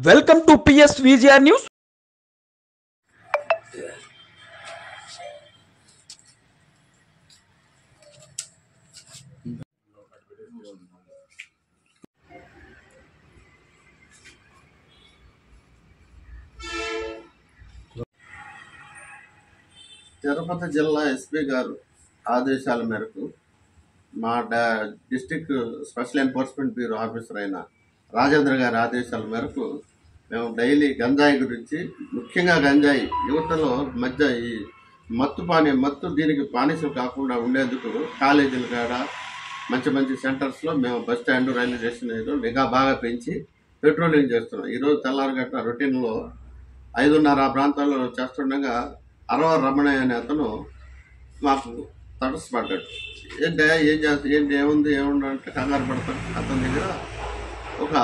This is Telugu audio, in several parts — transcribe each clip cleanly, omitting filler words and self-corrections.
Welcome to PS VGR news. Tirupati జిల్లా ఎస్పీ గారు ఆదేశాల మేరకు మా district special enforcement bureau officer అయిన రాజేంద్ర గారి ఆదేశాల మేరకు మేము డైలీ గంజాయి గురించి, ముఖ్యంగా గంజాయి యువతలో మధ్య ఈ మత్తు దీనికి బానిసలు కాకుండా ఉండేందుకు కాలేజీల కాడ మంచి మంచి సెంటర్స్లో మేము బస్ స్టాండ్, రైల్వే స్టేషన్ నిఘా బాగా పెంచి పెట్రోలింగ్ చేస్తున్నాం. ఈరోజు తెల్లారగట్ట రొటీన్లో 5:30 ఆ ప్రాంతాల్లో చేస్తుండగా అరవ రమణయ్య అనే అతను మాకు తటస్థపడ్డాడు. ఏంటి ఏముంది అంటే కంగారు పడతాడు. అతని దగ్గర ఒక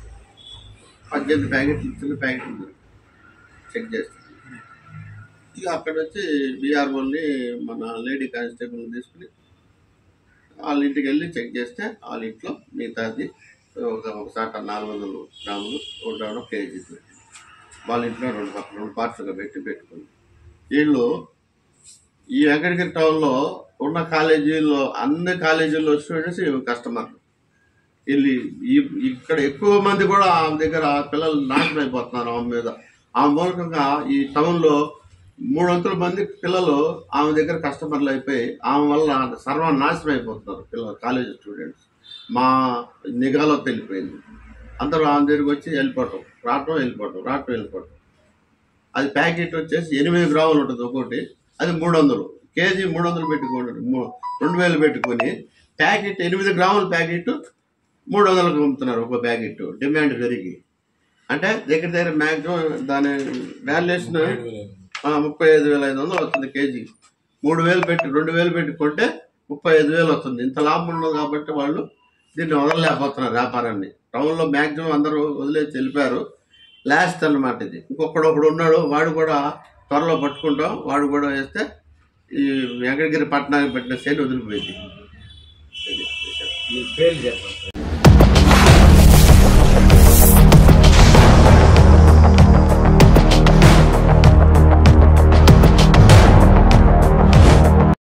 18 ప్యాకెట్లు చిన్న ప్యాకెట్లు చెక్ చేస్తాడు. ఇక అక్కడ వచ్చి బీఆర్ఓని మన లేడీ కానిస్టేబుల్ని తీసుకుని వాళ్ళ ఇంటికి వెళ్ళి చెక్ చేస్తే వాళ్ళ ఇంట్లో మిగతాది ఒకసాట 400 గ్రాములు, 1 కేజీ వాళ్ళ ఇంట్లో రెండు పార్ట్స్గా పెట్టుకుని వీళ్ళు ఈ వెంకటగిరి టౌన్లో ఉన్న కాలేజీల్లో అన్ని కాలేజీల్లో స్టూడెంట్స్ కస్టమర్లు వీళ్ళు ఇక్కడ ఎక్కువ మంది కూడా ఆమె దగ్గర పిల్లలు నాశనం అయిపోతున్నారు. ఆమె మీద ఆమె మూలకంగా ఈ టౌన్లో 300 మంది పిల్లలు ఆమె దగ్గర కస్టమర్లు అయిపోయి ఆమె వల్ల సర్వనాశనం అయిపోతున్నారు పిల్లలు, కాలేజీ స్టూడెంట్స్. మా నిఘాలో తెలిపోయింది. అందరూ ఆమె దగ్గరికి వచ్చి వెళ్ళిపోవటం. అది ప్యాకెట్ వచ్చేసి 8 గ్రాములు ఉంటుంది ఒకటి, అది 300 కేజీ 300 పెట్టుకోండి, 2000 పెట్టుకొని ప్యాకెట్ 8 గ్రాముల ప్యాకెట్ 300కు అమ్ముతున్నారు. ఒక ప్యాకెట్ డిమాండ్ పెరిగి అంటే దగ్గర మ్యాక్సిమం దాని వాల్యుయేషన్ 35,500 వస్తుంది కేజీ. 2000 పెట్టుకుంటే 35,000 వస్తుంది. ఇంత లాభం ఉండదు కాబట్టి వాళ్ళు దీన్ని వదలలేకపోతున్నారు వ్యాపారాన్ని. టౌన్లో మ్యాక్సిమం అందరూ వదిలేసి వెళ్ళిపోయారు. లాస్ట్ అన్నమాట ఇది. ఇంకొకడు ఉన్నాడు, వాడు కూడా త్వరలో పట్టుకుంటాం, వాడు కూడా వేస్తే ఈ వెంకటగిరి పట్టణానికి పెట్టిన సేను వదిలిపోయింది.